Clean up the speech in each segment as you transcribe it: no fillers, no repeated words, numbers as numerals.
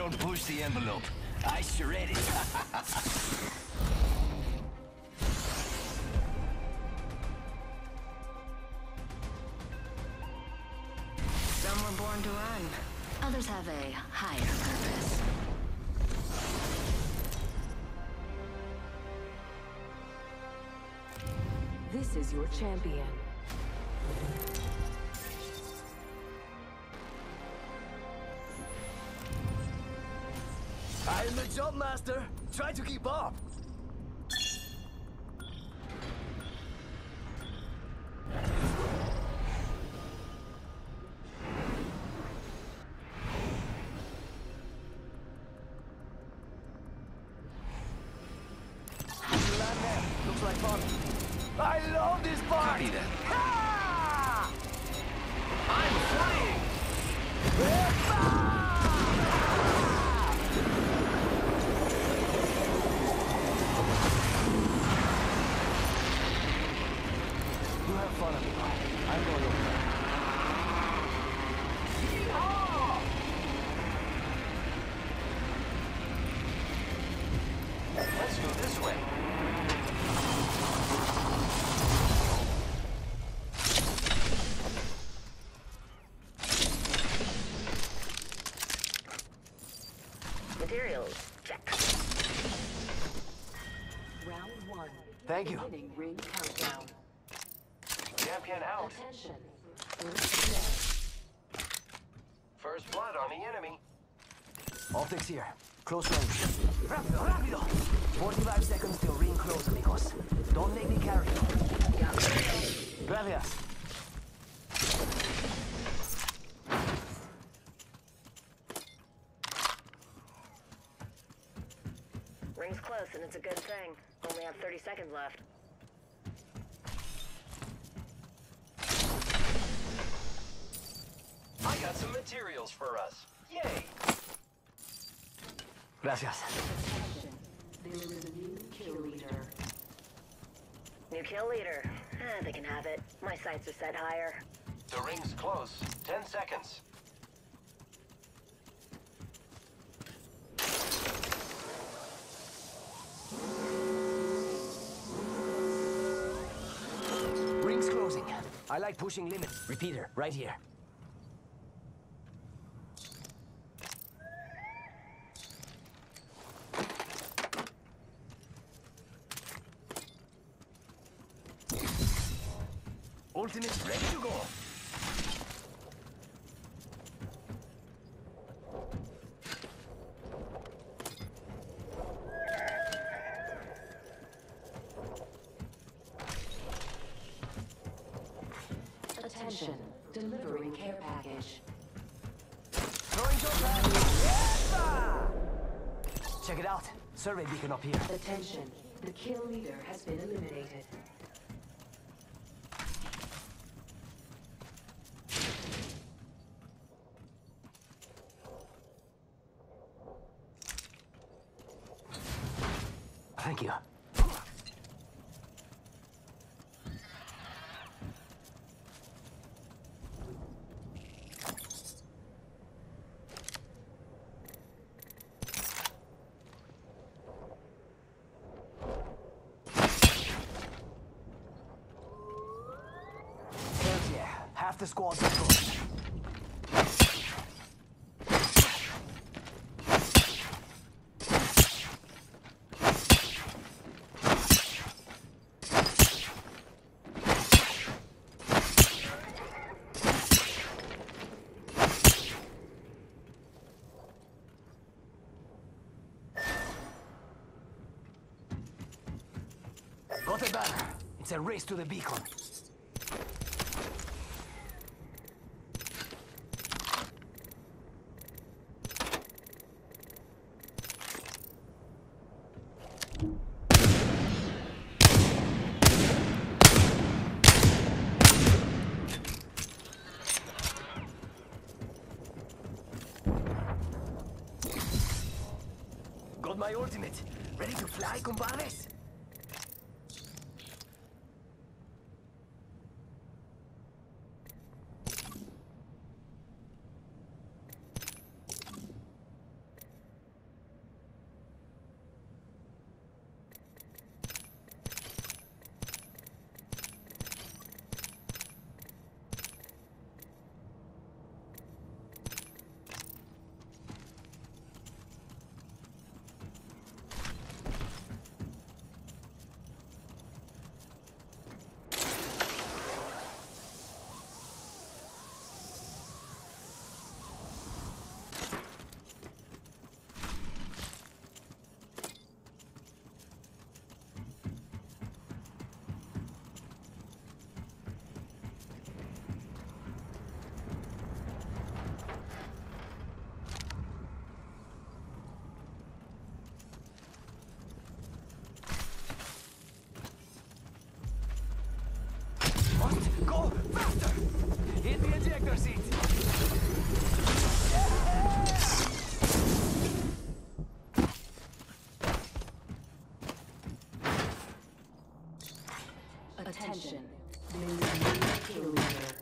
don't push the envelope. I shred it. Some were born to run. Others have a higher purpose. This is your champion. I'm the jump master. Try to keep up. Looks like fun. I love this part! Copy that. Ha! I'm flying! You have fun, amigo. I'm going over there. Let's go this way. Materials, check. Round 1. Thank you. Beginning ring countdown. Champion out. Attention. First blood. First blood on the enemy. Optics here. Close range. Rápido, rápido! 45 seconds till ring close, amigos. Don't make me carry you. Gracias. Ring's close, and it's a good thing. Only have 30 seconds left. I got some materials for us. Yay! Gracias. Attention. There is a new kill leader. New kill leader. They can have it. My sights are set higher. The ring's close. 10 seconds. Ring's closing. I like pushing limits. Repeater, right here. Ultimate's ready to go. Attention. Delivering care package. Throwing your back. Yes! Check it out. Survey beacon up here. Attention. The kill leader has been eliminated. Thank you. Hells yeah. Half the squad's gone. Got a banner. It's a race to the beacon. Got my ultimate. Ready to fly, compadres? Attention. There is a new kill leader.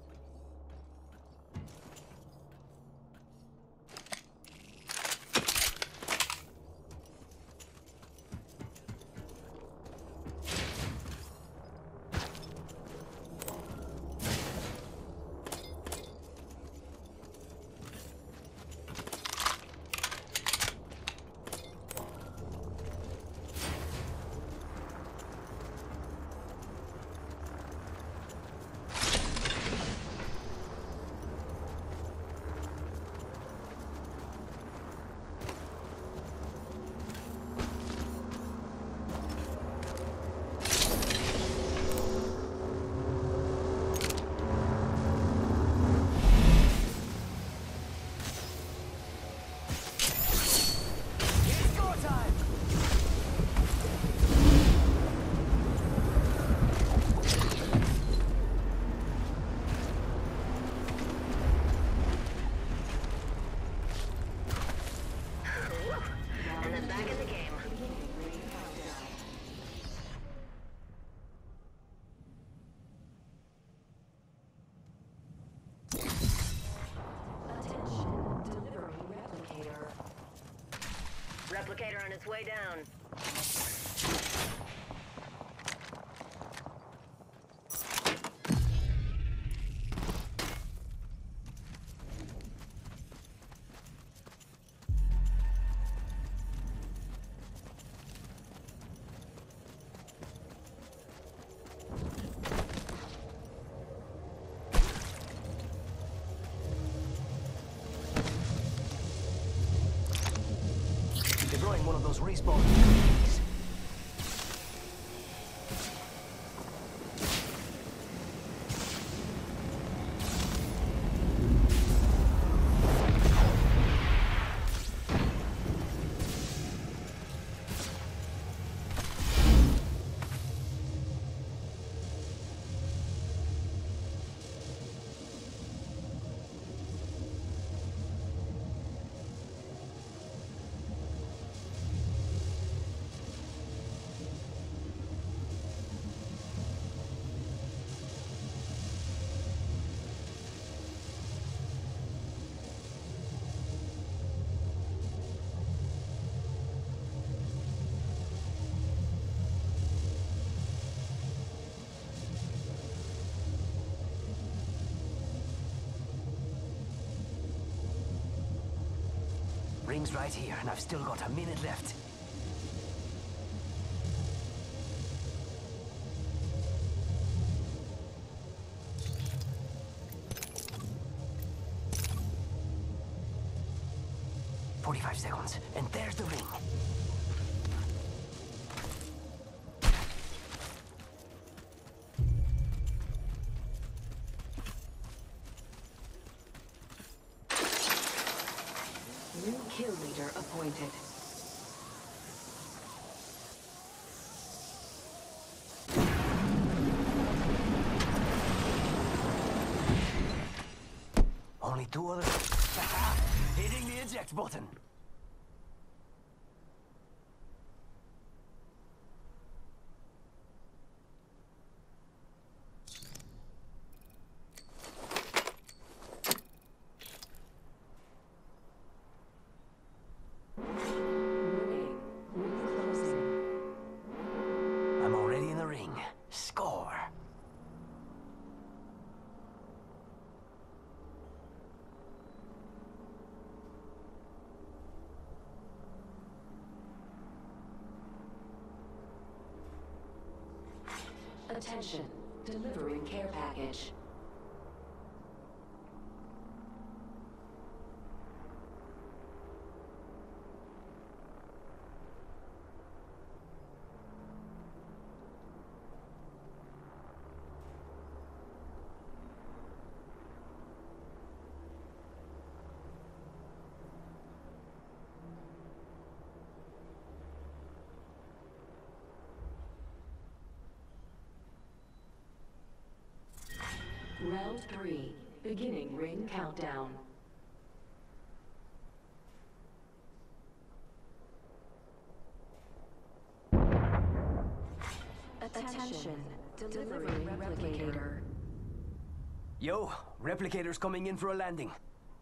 It's go time! And then back in the game. Attention. Delivering replicator. Replicator on its way down. Deploying one of those respawn UAVs. Ring's right here, and I've still got a minute left. "45 seconds, and there's the ring." New kill leader appointed. Only two others. Hitting the eject button. Warning. Ring closing. I'm already in the ring. Score. Attention. Delivering care package. Round 3. Beginning ring countdown. Attention. Delivering replicator. Yo, replicator's coming in for a landing.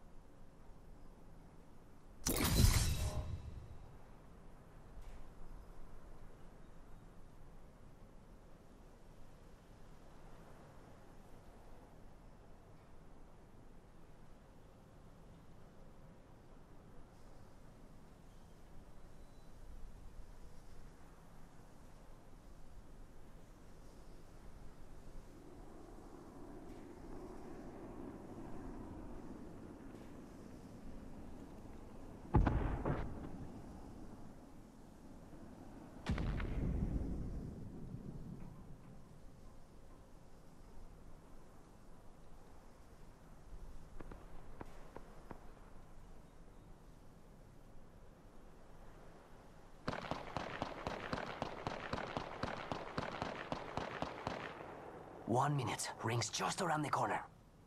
One minute. Ring's just around the corner.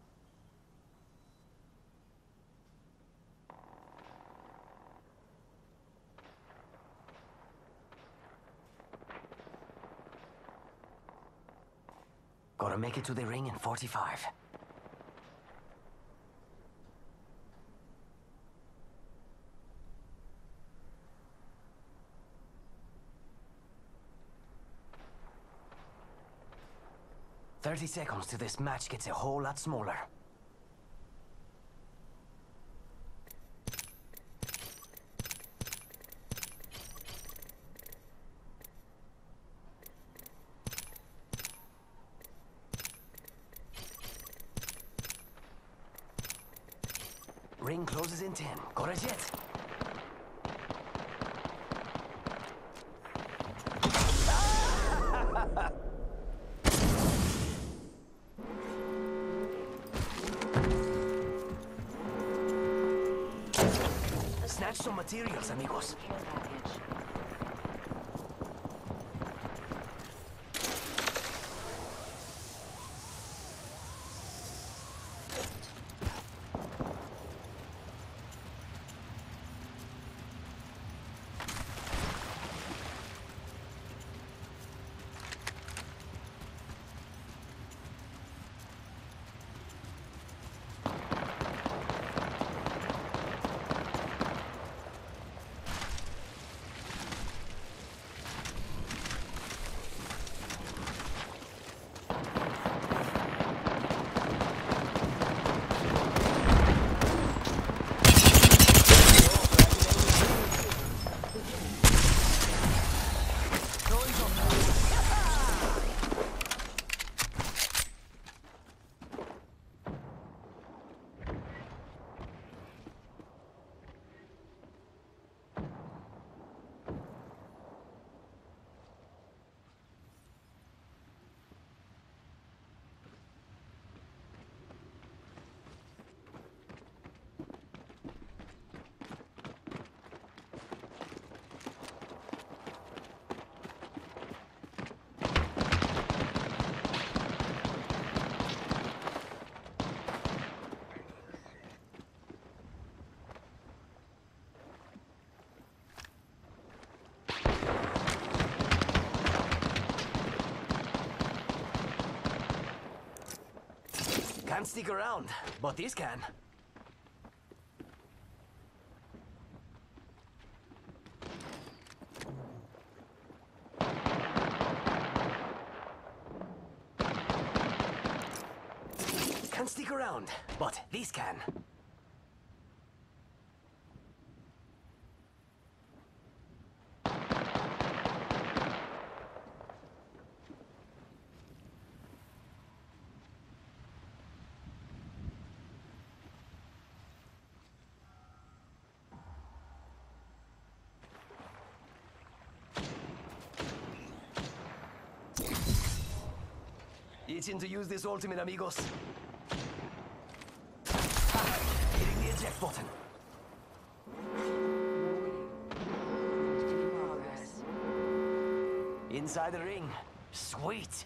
Gotta make it to the ring in 45. "30 seconds till this match gets a whole lot smaller." Ring closes in 10. Got it yet? Snatch some materials, amigos. Care package. Can't stick around, but this can. Can't stick around, but this can. Itching to use this ultimate, amigos. Hitting the eject button. In progress. Inside the ring. Sweet.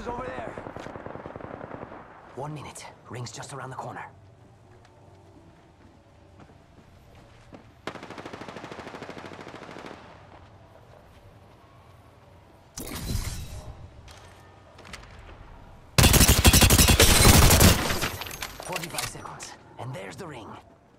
Who's over there? 1 minute. Ring's just around the corner. Seconds, and there's the ring.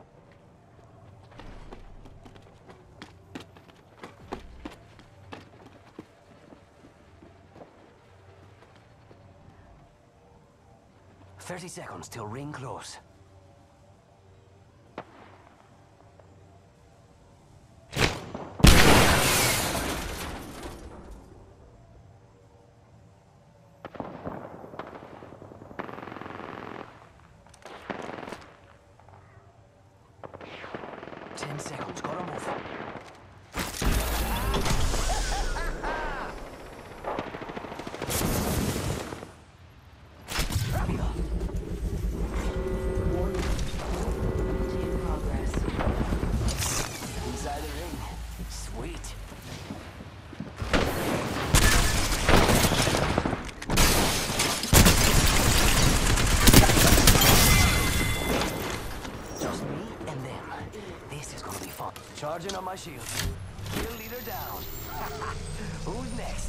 "30 seconds till ring close." Seconds, gotta move. Rápido. In progress. Inside the ring. Sweet. Just me and them. This is gonna be fun. Charging on my shield. Kill leader down. Who's next?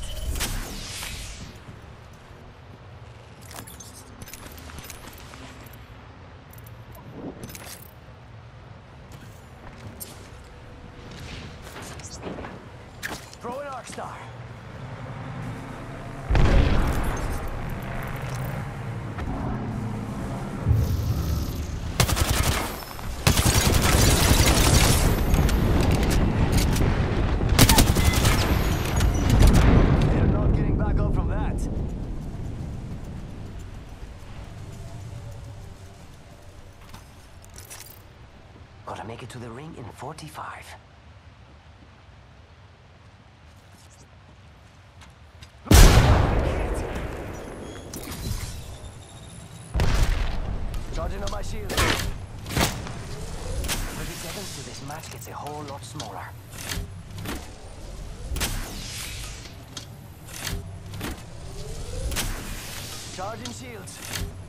Throw an arc star. Gotta make it to the ring in 45. Charging on my shield. 30 seconds till this match gets a whole lot smaller. Charging shields.